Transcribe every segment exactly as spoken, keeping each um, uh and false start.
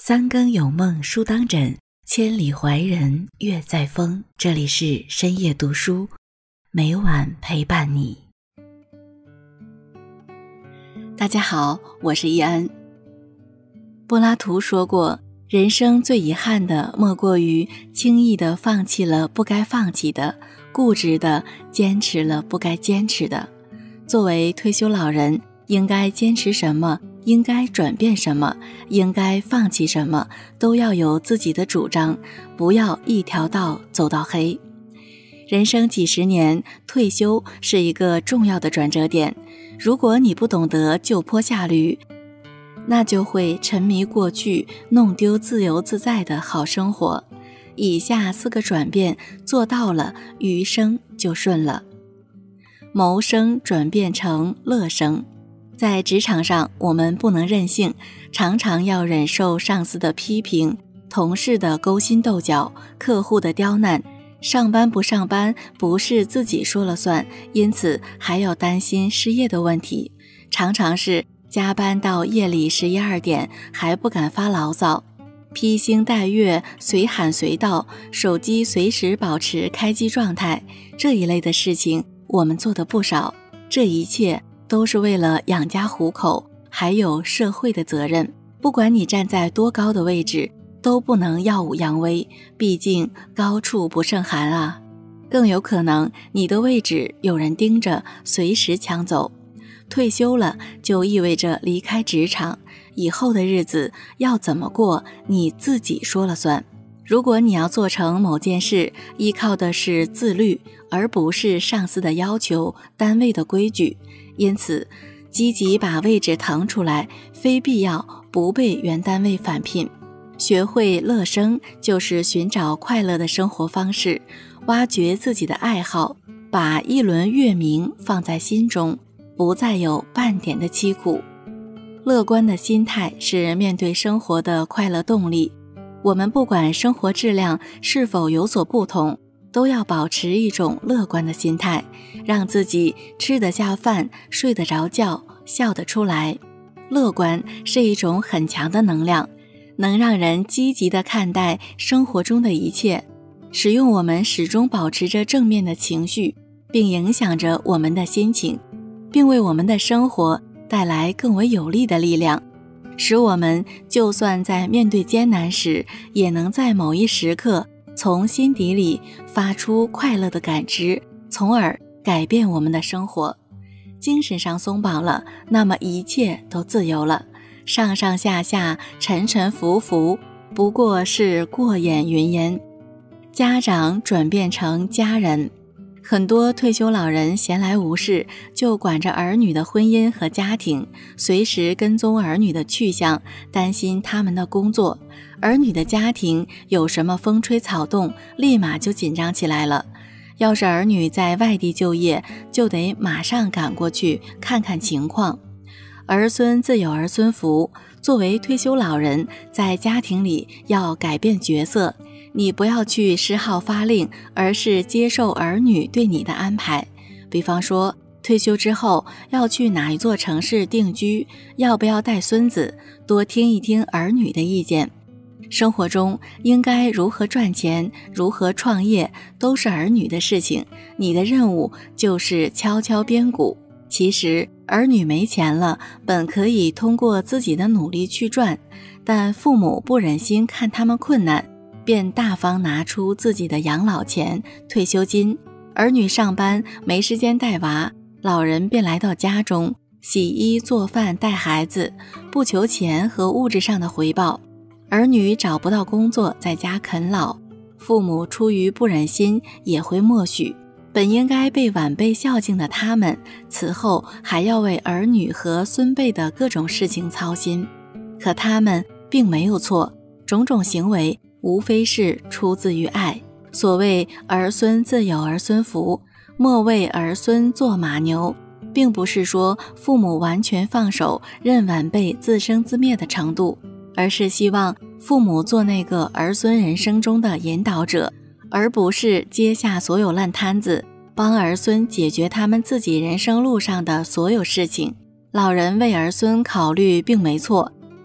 三更有梦书当枕，千里怀人月在风。这里是深夜读书，每晚陪伴你。大家好，我是易安。柏拉图说过，人生最遗憾的莫过于轻易地放弃了不该放弃的，固执地坚持了不该坚持的。作为退休老人，应该坚持什么，应该转变什么，应该放弃什么，都要有自己的主张，不要一条道走到黑。人生几十年，退休是一个重要的转折点。如果你不懂得就坡下驴，那就会沉迷过去，弄丢自由自在的好生活。以下四个转变做到了，余生就顺了。谋生转变成乐生。在职场上，我们不能任性，常常要忍受上司的批评，同事的勾心斗角，客户的刁难。上班不上班不是自己说了算，因此还要担心失业的问题。常常是加班到夜里十一二点还不敢发牢骚，披星戴月，随喊随到，手机随时保持开机状态。这一类的事情我们做的不少，这一切都是为了养家糊口，还有社会的责任。不管你站在多高的位置，都不能耀武扬威，毕竟高处不胜寒啊。更有可能你的位置有人盯着，随时抢走。退休了就意味着离开职场，以后的日子要怎么过，你自己说了算。如果你要做成某件事，依靠的是自律，而不是上司的要求、单位的规矩。因此，积极把位置腾出来，非必要不被原单位返聘。学会乐生，就是寻找快乐的生活方式，挖掘自己的爱好，把一轮月明放在心中，不再有半点的凄苦。乐观的心态是面对生活的快乐动力。我们不管生活质量是否有所不同，都要保持一种乐观的心态，让自己吃得下饭，睡得着觉，笑得出来。乐观是一种很强的能量，能让人积极地看待生活中的一切，使用我们始终保持着正面的情绪，并影响着我们的心情，并为我们的生活带来更为有力的力量，使我们就算在面对艰难时，也能在某一时刻从心底里发出快乐的感知，从而改变我们的生活。精神上松绑了，那么一切都自由了。上上下下，沉沉浮浮，不过是过眼云烟。家长转变成家人。很多退休老人闲来无事，就管着儿女的婚姻和家庭，随时跟踪儿女的去向，担心他们的工作。儿女的家庭有什么风吹草动，立马就紧张起来了。要是儿女在外地就业，就得马上赶过去看看情况。儿孙自有儿孙福，作为退休老人，在家庭里要改变角色，你不要去施号发令，而是接受儿女对你的安排。比方说，退休之后要去哪一座城市定居，要不要带孙子，多听一听儿女的意见。生活中应该如何赚钱，如何创业，都是儿女的事情，你的任务就是敲敲边鼓。其实儿女没钱了，本可以通过自己的努力去赚，但父母不忍心看他们困难，便大方拿出自己的养老钱、退休金。儿女上班没时间带娃，老人便来到家中洗衣做饭带孩子，不求钱和物质上的回报。儿女找不到工作，在家啃老，父母出于不忍心也会默许。本应该被晚辈孝敬的他们，此后还要为儿女和孙辈的各种事情操心。可他们并没有错，种种行为无非是出自于爱。所谓儿孙自有儿孙福，莫为儿孙做马牛，并不是说父母完全放手，任晚辈自生自灭的程度，而是希望父母做那个儿孙人生中的引导者，而不是接下所有烂摊子，帮儿孙解决他们自己人生路上的所有事情。老人为儿孙考虑并没错，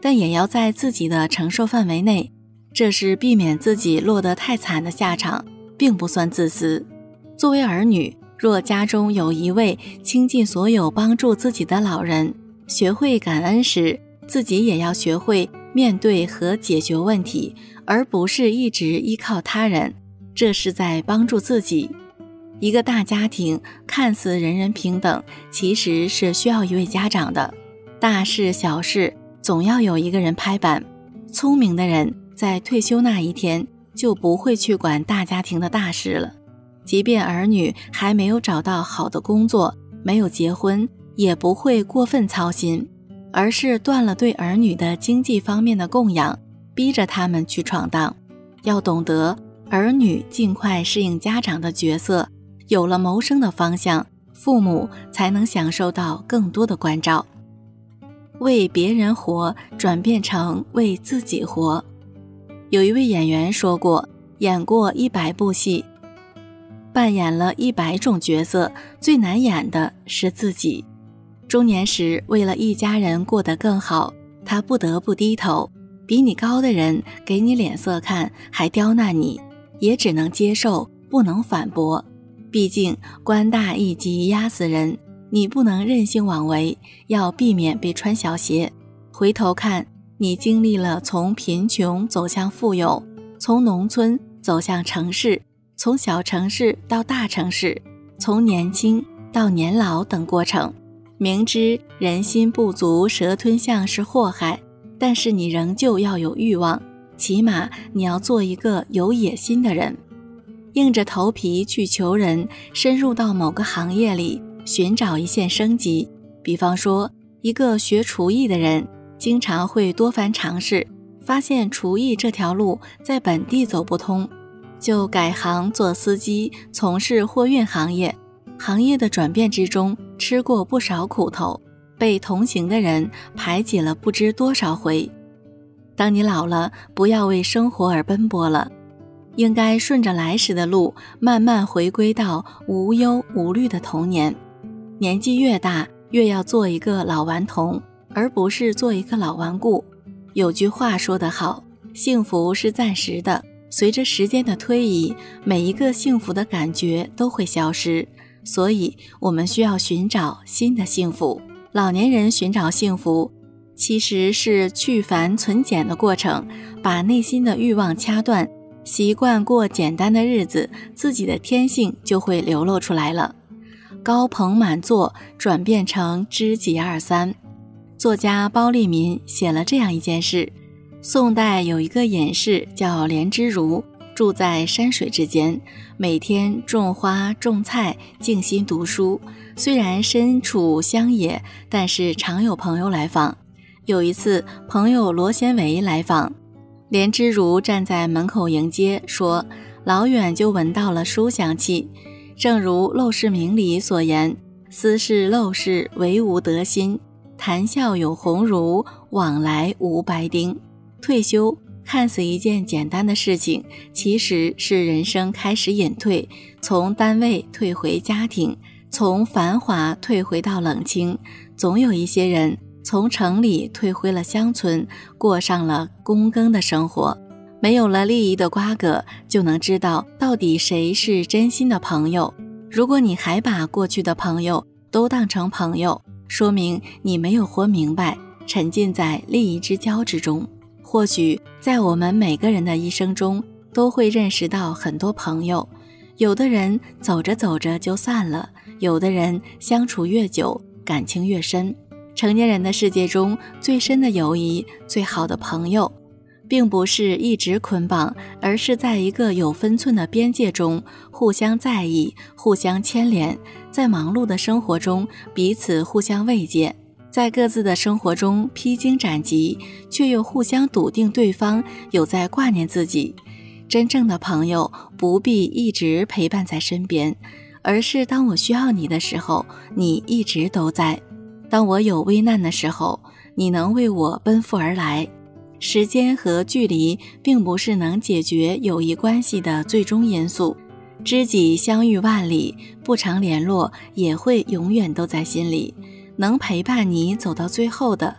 但也要在自己的承受范围内，这是避免自己落得太惨的下场，并不算自私。作为儿女，若家中有一位倾尽所有帮助自己的老人，学会感恩时，自己也要学会面对和解决问题，而不是一直依靠他人，这是在帮助自己。一个大家庭看似人人平等，其实是需要一位家长的。大事小事总要有一个人拍板。聪明的人在退休那一天就不会去管大家庭的大事了，即便儿女还没有找到好的工作，没有结婚，也不会过分操心，而是断了对儿女的经济方面的供养，逼着他们去闯荡。要懂得儿女尽快适应家长的角色，有了谋生的方向，父母才能享受到更多的关照。为别人活转变成为自己活。有一位演员说过，演过一百部戏，扮演了一百种角色，最难演的是自己。中年时，为了一家人过得更好，他不得不低头，比你高的人给你脸色看，还刁难你，也只能接受，不能反驳。毕竟官大一级压死人，你不能任性妄为，要避免被穿小鞋。回头看，你经历了从贫穷走向富有，从农村走向城市，从小城市到大城市，从年轻到年老等过程。明知人心不足蛇吞象是祸害，但是你仍旧要有欲望，起码你要做一个有野心的人。硬着头皮去求人，深入到某个行业里寻找一线生机。比方说，一个学厨艺的人经常会多番尝试，发现厨艺这条路在本地走不通，就改行做司机，从事货运行业。行业的转变之中，吃过不少苦头，被同行的人排挤了不知多少回。当你老了，不要为生活而奔波了，应该顺着来时的路，慢慢回归到无忧无虑的童年。年纪越大，越要做一个老顽童，而不是做一个老顽固。有句话说得好，幸福是暂时的，随着时间的推移，每一个幸福的感觉都会消失，所以我们需要寻找新的幸福。老年人寻找幸福，其实是去繁存简的过程，把内心的欲望掐断，习惯过简单的日子，自己的天性就会流露出来了。高朋满座转变成知己二三。作家包利民写了这样一件事：宋代有一个隐士叫莲之如，住在山水之间，每天种花种菜，静心读书。虽然身处乡野，但是常有朋友来访。有一次，朋友罗先维来访，莲之如站在门口迎接，说老远就闻到了书香气。正如《陋室铭》里所言，斯是陋室，惟吾德馨，谈笑有鸿儒，往来无白丁。退休看似一件简单的事情，其实是人生开始隐退，从单位退回家庭，从繁华退回到冷清。总有一些人从城里退回了乡村，过上了躬耕的生活。没有了利益的瓜葛，就能知道到底谁是真心的朋友。如果你还把过去的朋友都当成朋友，说明你没有活明白，沉浸在利益之交之中。或许在我们每个人的一生中，都会认识到很多朋友，有的人走着走着就散了，有的人相处越久，感情越深。成年人的世界中，最深的友谊，最好的朋友，并不是一直捆绑，而是在一个有分寸的边界中，互相在意，互相牵连，在忙碌的生活中彼此互相慰藉，在各自的生活中披荆斩棘，却又互相笃定对方有在挂念自己。真正的朋友不必一直陪伴在身边，而是当我需要你的时候，你一直都在；当我有危难的时候，你能为我奔赴而来。时间和距离并不是能解决友谊关系的最终因素，知己相遇万里，不常联络也会永远都在心里。能陪伴你走到最后的，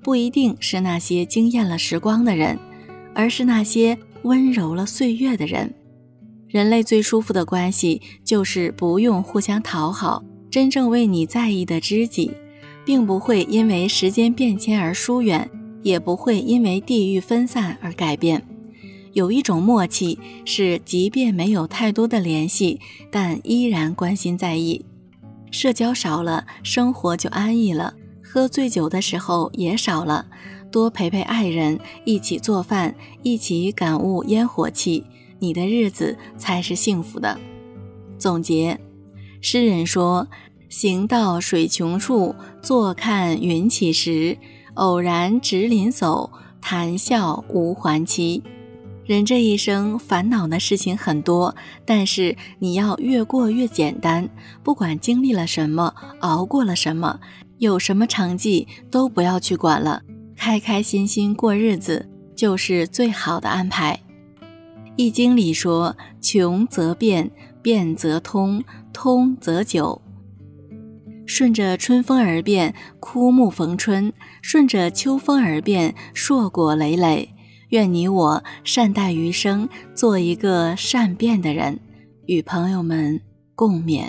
不一定是那些惊艳了时光的人，而是那些温柔了岁月的人。人类最舒服的关系，就是不用互相讨好，真正为你在意的知己，并不会因为时间变迁而疏远，也不会因为地域分散而改变。有一种默契，是即便没有太多的联系，但依然关心在意。社交少了，生活就安逸了，喝醉酒的时候也少了，多陪陪爱人，一起做饭，一起感悟烟火气，你的日子才是幸福的。总结，诗人说，行到水穷处，坐看云起时，偶然值林叟，谈笑无还期。人这一生烦恼的事情很多，但是你要越过越简单，不管经历了什么，熬过了什么，有什么成绩都不要去管了，开开心心过日子就是最好的安排。易经里说，穷则变，变则通，通则久。顺着春风而变，枯木逢春；顺着秋风而变，硕果累累。愿你我善待余生，做一个善变的人，与朋友们共勉。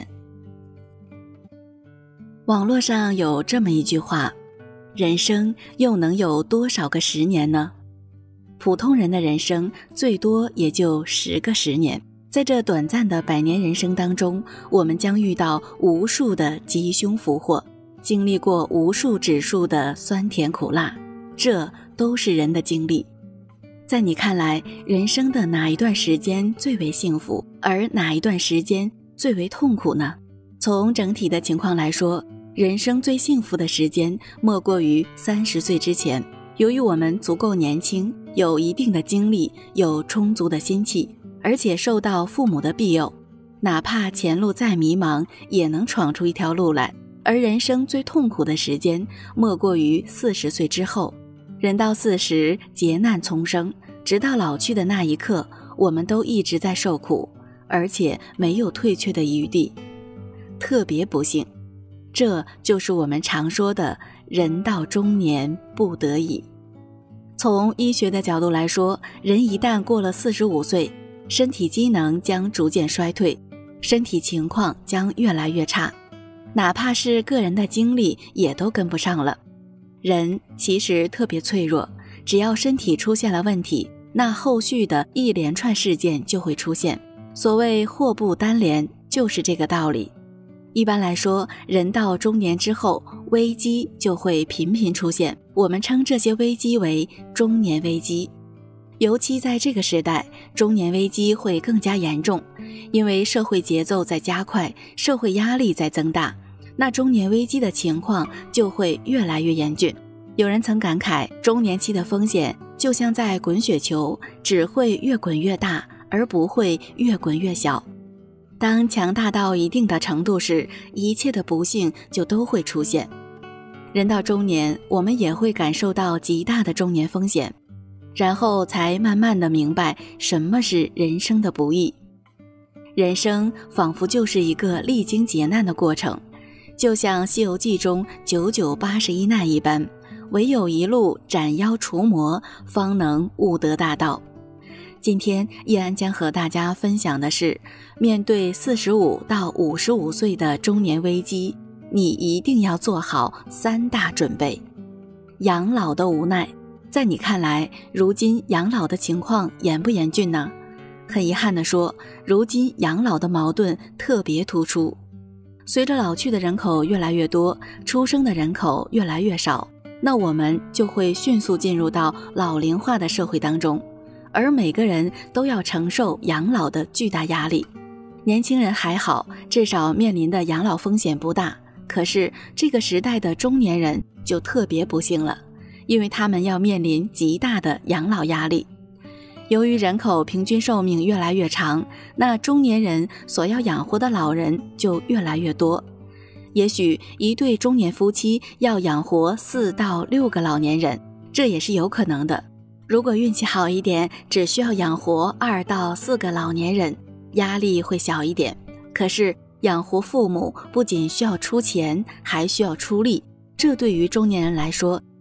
网络上有这么一句话，人生又能有多少个十年呢？普通人的人生最多也就十个十年，在这短暂的百年人生当中，我们将遇到无数的吉凶福祸，经历过无数指数的酸甜苦辣，这都是人的经历。在你看来，人生的哪一段时间最为幸福，而哪一段时间最为痛苦呢？从整体的情况来说，人生最幸福的时间莫过于三十岁之前。由于我们足够年轻，有一定的精力，有充足的心气，而且受到父母的庇佑，哪怕前路再迷茫，也能闯出一条路来。而人生最痛苦的时间莫过于四十岁之后。人到四十，劫难丛生，直到老去的那一刻，我们都一直在受苦，而且没有退却的余地。特别不幸，这就是我们常说的人到中年不得已。从医学的角度来说，人一旦过了四十五岁，身体机能将逐渐衰退，身体情况将越来越差，哪怕是个人的精力也都跟不上了。人其实特别脆弱，只要身体出现了问题，那后续的一连串事件就会出现。所谓祸不单连，就是这个道理。一般来说，人到中年之后，危机就会频频出现，我们称这些危机为中年危机。尤其在这个时代，中年危机会更加严重，因为社会节奏在加快，社会压力在增大，那中年危机的情况就会越来越严峻。有人曾感慨，中年期的风险就像在滚雪球，只会越滚越大，而不会越滚越小。当强大到一定的程度时，一切的不幸就都会出现。人到中年，我们也会感受到极大的中年风险，然后才慢慢的明白什么是人生的不易。人生仿佛就是一个历经劫难的过程，就像《西游记》中九九八十一难一般，唯有一路斩妖除魔，方能悟得大道。今天易安将和大家分享的是，面对四十五到五十五岁的中年危机，你一定要做好三大准备。养老的无奈，在你看来，如今养老的情况严不严峻呢？很遗憾地说，如今养老的矛盾特别突出。随着老去的人口越来越多，出生的人口越来越少，那我们就会迅速进入到老龄化的社会当中，而每个人都要承受养老的巨大压力。年轻人还好，至少面临的养老风险不大，可是这个时代的中年人就特别不幸了，因为他们要面临极大的养老压力。由于人口平均寿命越来越长，那中年人所要养活的老人就越来越多。也许一对中年夫妻要养活四到六个老年人，这也是有可能的。如果运气好一点，只需要养活二到四个老年人，压力会小一点。可是养活父母不仅需要出钱，还需要出力，这对于中年人来说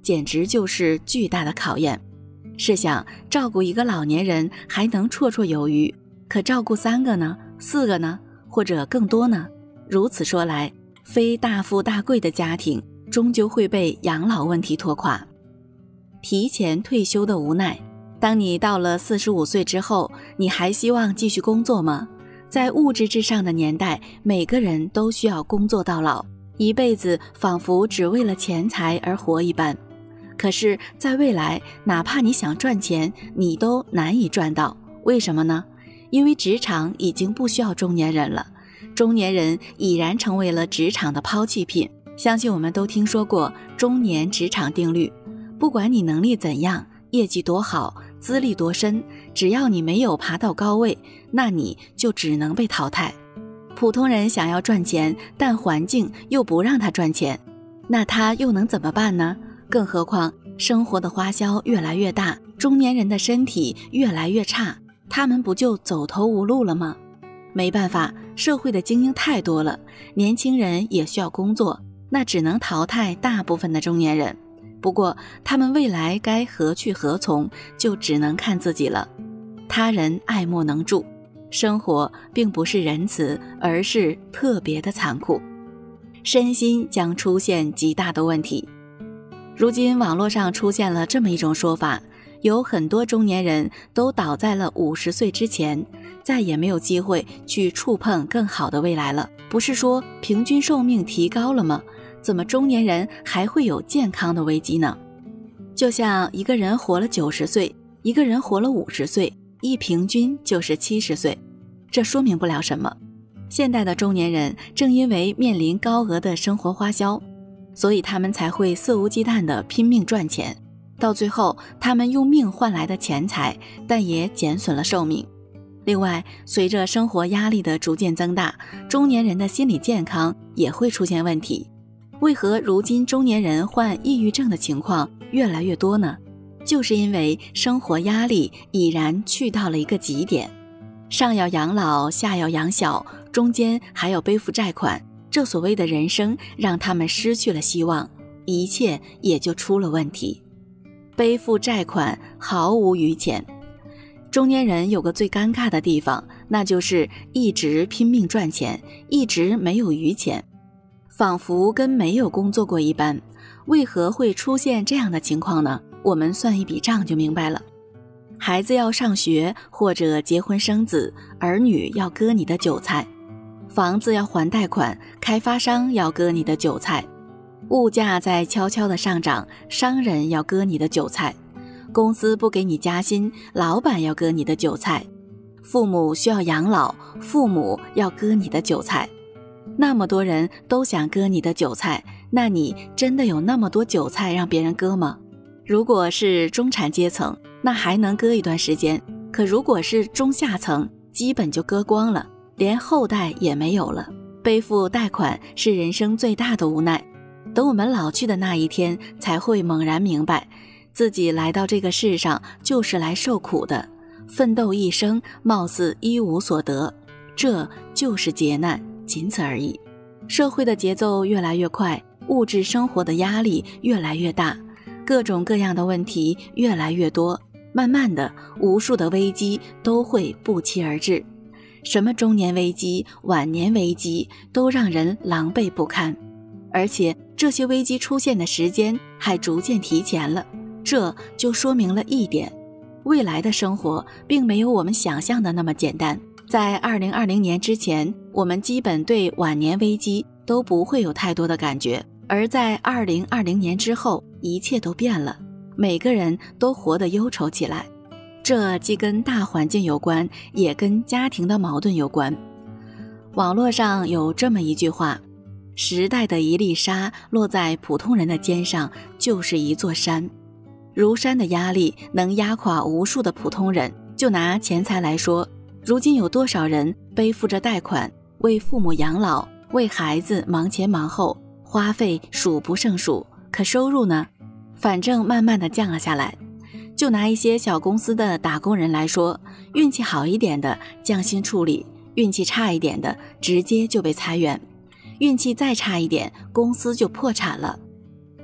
简直就是巨大的考验。试想，照顾一个老年人还能绰绰有余，可照顾三个呢？四个呢？或者更多呢？如此说来，非大富大贵的家庭终究会被养老问题拖垮。提前退休的无奈，当你到了四十五岁之后，你还希望继续工作吗？在物质至上的年代，每个人都需要工作到老，一辈子仿佛只为了钱财而活一般。可是在未来，哪怕你想赚钱，你都难以赚到。为什么呢？因为职场已经不需要中年人了，中年人已然成为了职场的抛弃品。相信我们都听说过中年职场定律，不管你能力怎样，业绩多好，资历多深，只要你没有爬到高位，那你就只能被淘汰。普通人想要赚钱，但环境又不让他赚钱，那他又能怎么办呢？更何况生活的花销越来越大，中年人的身体越来越差，他们不就走投无路了吗？没办法，社会的精英太多了，年轻人也需要工作，那只能淘汰大部分的中年人。不过他们未来该何去何从，就只能看自己了。他人爱莫能助，生活并不是仁慈，而是特别的残酷，身心将出现极大的问题。如今网络上出现了这么一种说法，有很多中年人都倒在了五十岁之前，再也没有机会去触碰更好的未来了。不是说平均寿命提高了吗？怎么中年人还会有健康的危机呢？就像一个人活了九十岁，一个人活了五十岁，一平均就是七十岁，这说明不了什么。现代的中年人正因为面临高额的生活花销，所以他们才会肆无忌惮地拼命赚钱，到最后他们用命换来的钱财，但也减损了寿命。另外，随着生活压力的逐渐增大，中年人的心理健康也会出现问题。为何如今中年人患抑郁症的情况越来越多呢？就是因为生活压力已然去到了一个极点，上要养老，下要养小，中间还要背负债款，这所谓的人生让他们失去了希望，一切也就出了问题。背负债款，毫无余钱。中年人有个最尴尬的地方，那就是一直拼命赚钱，一直没有余钱，仿佛跟没有工作过一般。为何会出现这样的情况呢？我们算一笔账就明白了。孩子要上学或者结婚生子，儿女要割你的韭菜；房子要还贷款，开发商要割你的韭菜；物价在悄悄的上涨，商人要割你的韭菜；公司不给你加薪，老板要割你的韭菜；父母需要养老，父母要割你的韭菜。那么多人都想割你的韭菜，那你真的有那么多韭菜让别人割吗？如果是中产阶层，那还能割一段时间，可如果是中下层，基本就割光了，连后代也没有了。背负贷款是人生最大的无奈，等我们老去的那一天，才会猛然明白，自己来到这个世上就是来受苦的，奋斗一生貌似一无所得，这就是劫难，仅此而已。社会的节奏越来越快，物质生活的压力越来越大，各种各样的问题越来越多，慢慢的，无数的危机都会不期而至。什么中年危机、晚年危机，都让人狼狈不堪，而且这些危机出现的时间还逐渐提前了，这就说明了一点，未来的生活并没有我们想象的那么简单。在二零二零年之前，我们基本对晚年危机都不会有太多的感觉，而在二零二零年之后，一切都变了，每个人都活得忧愁起来。这既跟大环境有关，也跟家庭的矛盾有关。网络上有这么一句话，时代的一粒沙落在普通人的肩上就是一座山，如山的压力能压垮无数的普通人。就拿钱财来说，如今有多少人背负着贷款，为父母养老，为孩子忙前忙后，花费数不胜数，可收入呢？反正慢慢的降了下来。就拿一些小公司的打工人来说，运气好一点的降薪处理，运气差一点的直接就被裁员，运气再差一点，公司就破产了。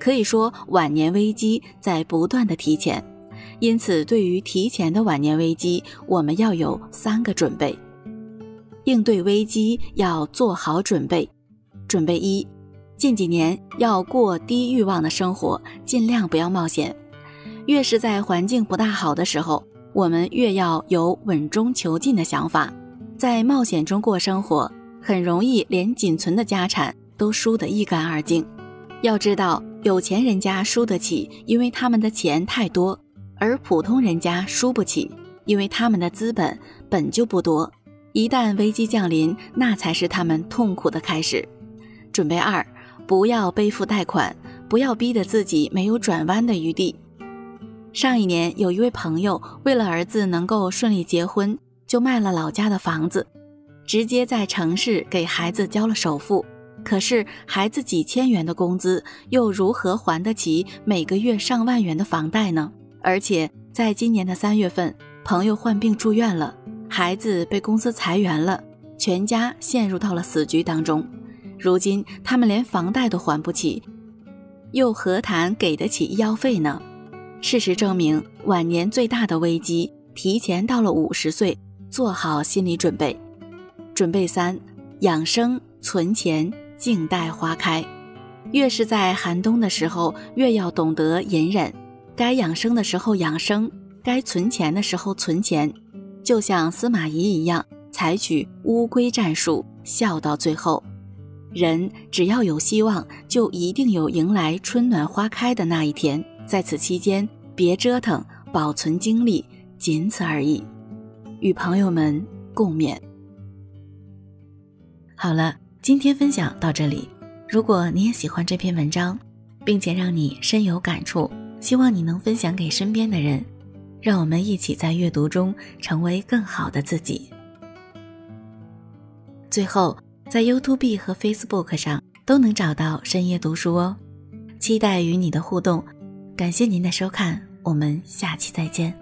可以说晚年危机在不断的提前。因此对于提前的晚年危机，我们要有三个准备。应对危机要做好准备。准备一，近几年要过低欲望的生活，尽量不要冒险。越是在环境不大好的时候，我们越要有稳中求进的想法。在冒险中过生活，很容易连仅存的家产都输得一干二净。要知道，有钱人家输得起，因为他们的钱太多，而普通人家输不起，因为他们的资本本就不多。一旦危机降临，那才是他们痛苦的开始。准备二，不要背负贷款，不要逼得自己没有转弯的余地。上一年有一位朋友为了儿子能够顺利结婚，就卖了老家的房子，直接在城市给孩子交了首付。可是孩子几千元的工资又如何还得起每个月上万元的房贷呢？而且在今年的三月份，朋友患病住院了，孩子被公司裁员了，全家陷入到了死局当中。如今他们连房贷都还不起，又何谈给得起医药费呢？事实证明，晚年最大的危机提前到了五十岁，做好心理准备。准备三，养生存钱，静待花开。越是在寒冬的时候，越要懂得隐忍，该养生的时候养生，该存钱的时候存钱。就像司马懿一样，采取乌龟战术，笑到最后。人只要有希望，就一定有迎来春暖花开的那一天。在此期间，别折腾，保存精力，仅此而已。与朋友们共勉。好了，今天分享到这里。如果你也喜欢这篇文章，并且让你深有感触，希望你能分享给身边的人，让我们一起在阅读中成为更好的自己。最后，在 YouTube 和 Facebook 上都能找到深夜读书哦，期待与你的互动。感谢您的收看，我们下期再见。